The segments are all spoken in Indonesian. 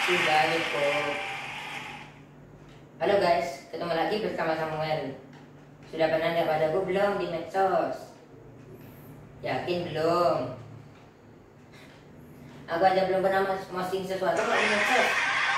Sudah cukup. Halo guys, ketemu lagi bersama Samuel. Sudah pernah lihat wajahku belum di medsos? Yakin belum? Aku aja belum pernah posting sesuatu kok di medsos.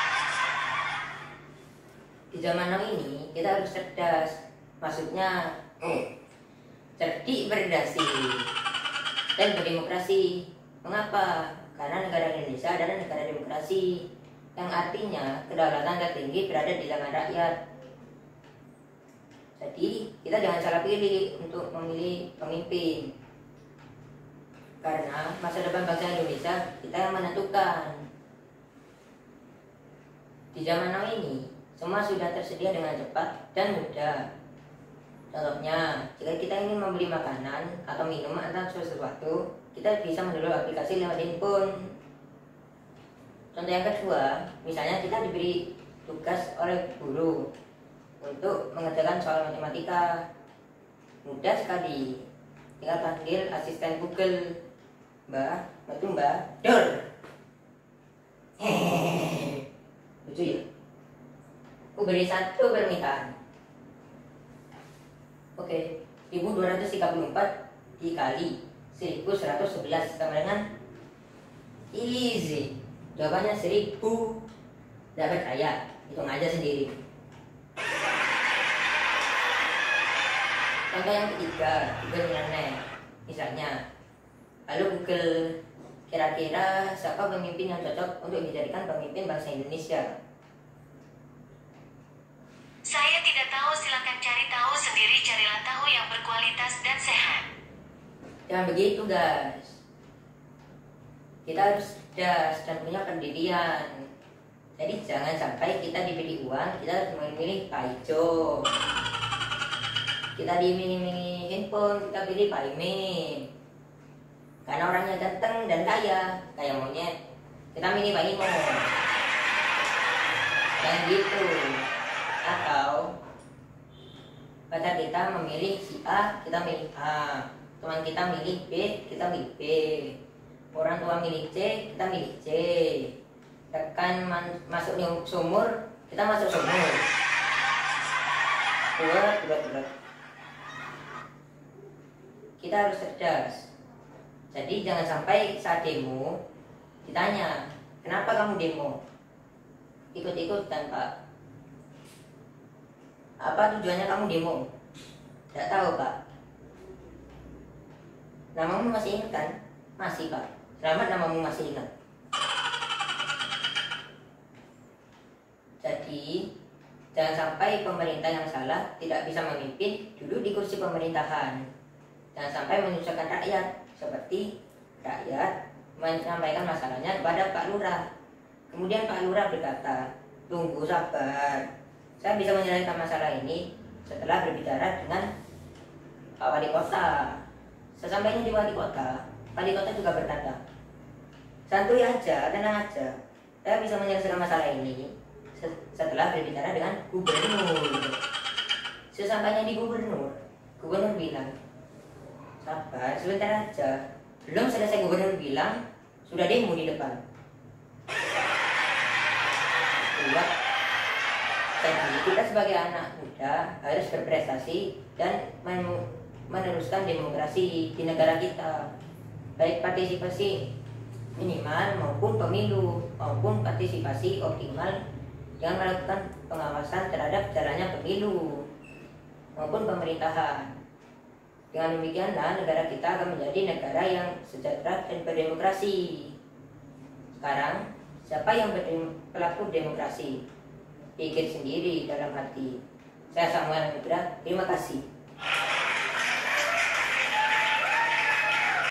Di zaman now ini kita harus cerdas. Maksudnya cerdik, berdasi dan berdemokrasi. Mengapa? Karena negara Indonesia adalah negara demokrasi, yang artinya kedaulatan tertinggi berada di tangan rakyat. Jadi kita jangan salah pilih untuk memilih pemimpin, karena masa depan bangsa Indonesia kita yang menentukan. Di zaman now ini semua sudah tersedia dengan cepat dan mudah. Contohnya, jika kita ingin membeli makanan atau minum atau sesuatu, kita bisa mendownload aplikasi lewat handphone. Contoh yang kedua, misalnya kita diberi tugas oleh guru untuk mengerjakan soal matematika. Mudah sekali, tinggal panggil asisten Google. Mbak, betul Mbak, dor. Lucu ya? Aku beri satu permintaan. Oke, 1234 dikali 1111 sama dengan easy. Jawabannya 1000. Tidak percaya, hitung aja sendiri. Contoh yang ketiga, Google nyeleneh. Misalnya, lalu Google, kira-kira siapa pemimpin yang cocok untuk dijadikan pemimpin bangsa Indonesia? Saya tidak tahu, silakan cari tahu sendiri. Carilah tahu yang berkualitas dan sehat. Jangan begitu guys. Kita harus cerdas dan punya pendirian. Jadi jangan sampai kita diberi uang, kita harus memilih Pak Ijo. Kita diiming-imingi handphone, kita pilih Pak Imin. Karena orangnya ganteng dan kaya, kayak monyet, kita milih Pak Imo. Jangan gitu. Atau pacar kita memilih si A, kita milih A. Teman kita milih B, kita milih B. Orang tua milih C, kita milih C. Rekan masuk sumur, kita masuk sumur. Buat. Kita harus cerdas. Jadi jangan sampai saat demo ditanya, kenapa kamu demo? Ikut-ikutan Pak. Apa tujuannya kamu demo? Tidak tahu Pak. Namamu masih ingat kan? Masih Pak. Selamat, namamu masih ingat. Jadi jangan sampai pemerintah yang salah tidak bisa memimpin duduk di kursi pemerintahan. Jangan sampai menyusahkan rakyat, seperti rakyat menyampaikan masalahnya kepada Pak Lurah. Kemudian Pak Lurah berkata, tunggu sabar, saya bisa menyelesaikan masalah ini setelah berbicara dengan Pak Wali Kota. Sesampainya di Wali Kota juga berkata, santuy aja, tenang aja, saya bisa menyelesaikan masalah ini setelah berbicara dengan gubernur. Sesampainya di gubernur bilang, sabar, sebentar aja. Belum selesai gubernur bilang, sudah demo di depan. Buat jadi kita sebagai anak muda harus berprestasi dan meneruskan demokrasi di negara kita, baik partisipasi minimal maupun pemilu maupun partisipasi optimal dengan melakukan pengawasan terhadap jalannya pemilu maupun pemerintahan. Dengan demikianlah negara kita akan menjadi negara yang sejahtera dan berdemokrasi. Sekarang siapa yang pelaku demokrasi? Pikir sendiri dalam hati. Saya Samuel Nugra, terima kasih.